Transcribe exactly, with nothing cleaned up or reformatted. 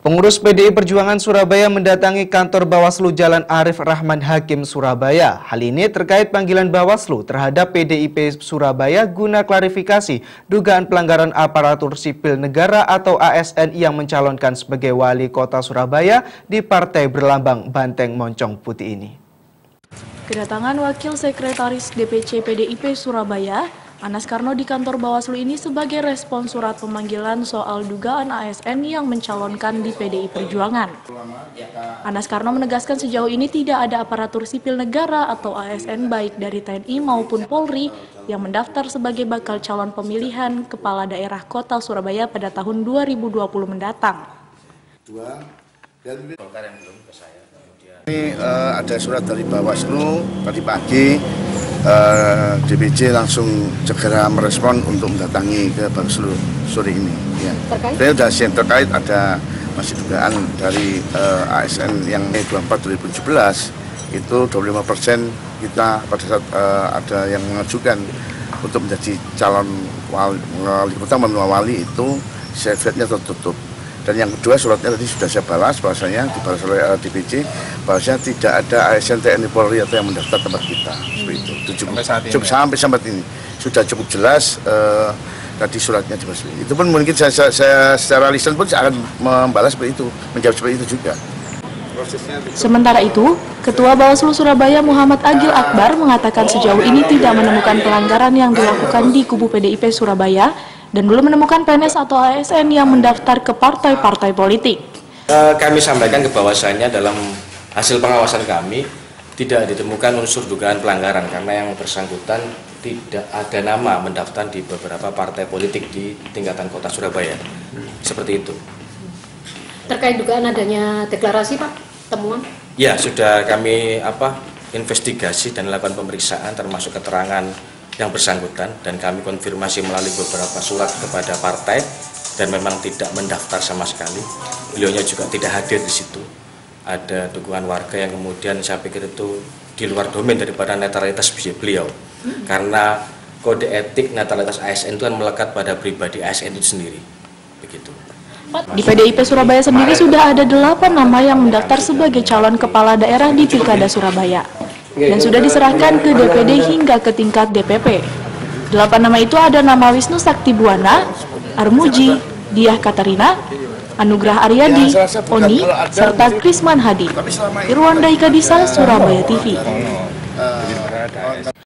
Pengurus P D I Perjuangan Surabaya mendatangi kantor Bawaslu Jalan Arif Rahman Hakim, Surabaya. Hal ini terkait panggilan Bawaslu terhadap P D I P Surabaya guna klarifikasi dugaan pelanggaran aparatur sipil negara atau A S N yang mencalonkan sebagai wali kota Surabaya di partai berlambang banteng moncong putih ini. Kedatangan Wakil Sekretaris D P C P D I P Surabaya, Anas Karno di kantor Bawaslu ini sebagai respon surat pemanggilan soal dugaan A S N yang mencalonkan di P D I Perjuangan. Anas Karno menegaskan sejauh ini tidak ada aparatur sipil negara atau A S N baik dari T N I maupun Polri yang mendaftar sebagai bakal calon pemilihan kepala daerah kota Surabaya pada tahun dua ribu dua puluh mendatang. Ini uh, ada surat dari Bawaslu tadi pagi. Uh, D P C langsung segera merespon untuk mendatangi ke Bawaslu sore ini. Ya. Terkait? Saya sudah siap terkait ada masih dugaan dari uh, A S N yang Mei dua puluh empat dua ribu tujuh belas itu dua puluh lima persen kita pada saat uh, ada yang mengajukan untuk menjadi calon wali, wali kota menua wali itu C V-nya tertutup. Dan yang kedua suratnya tadi sudah saya balas bahwasanya dibalas oleh uh, D P C bahwasanya tidak ada A S N T N I Polri atau yang mendaftar tempat kita. Seperti itu. Cukup, sampai saat ini, cukup, ya? sampai sampai ini sudah cukup jelas uh, tadi suratnya dibalas. Itu pun mungkin saya, saya, saya secara lisan pun saya akan membalas seperti itu, menjawab seperti itu juga. Sementara itu, Ketua Bawaslu Surabaya Muhammad Agil Akbar mengatakan sejauh ini tidak menemukan pelanggaran yang dilakukan di kubu P D I P Surabaya dan belum menemukan P N S atau A S N yang mendaftar ke partai-partai politik. Kami sampaikan ke bahwasannya dalam hasil pengawasan kami tidak ditemukan unsur dugaan pelanggaran karena yang bersangkutan tidak ada nama mendaftar di beberapa partai politik di tingkatan kota Surabaya. Seperti itu. Terkait dugaan adanya deklarasi, Pak, temuan? Ya, sudah kami apa investigasi dan lakukan pemeriksaan termasuk keterangan yang bersangkutan dan kami konfirmasi melalui beberapa surat kepada partai dan memang tidak mendaftar sama sekali. Beliaunya juga tidak hadir di situ. Ada dukungan warga yang kemudian saya pikir itu di luar domain daripada netralitas beliau. Hmm. Karena kode etik netralitas A S N itu kan melekat pada pribadi A S N itu sendiri. Begitu. Di P D I P Surabaya sendiri sudah ada delapan nama yang mendaftar sebagai calon kepala daerah di Pilkada Surabaya dan sudah diserahkan ke D P D hingga ke tingkat D P P. Delapan nama itu ada nama Wisnu Sakti Buwana, Armuji, Diah Katarina, Anugrah Aryadi, Oni, serta Krisman Hadi. Irwanda Ikadisa, Surabaya T V.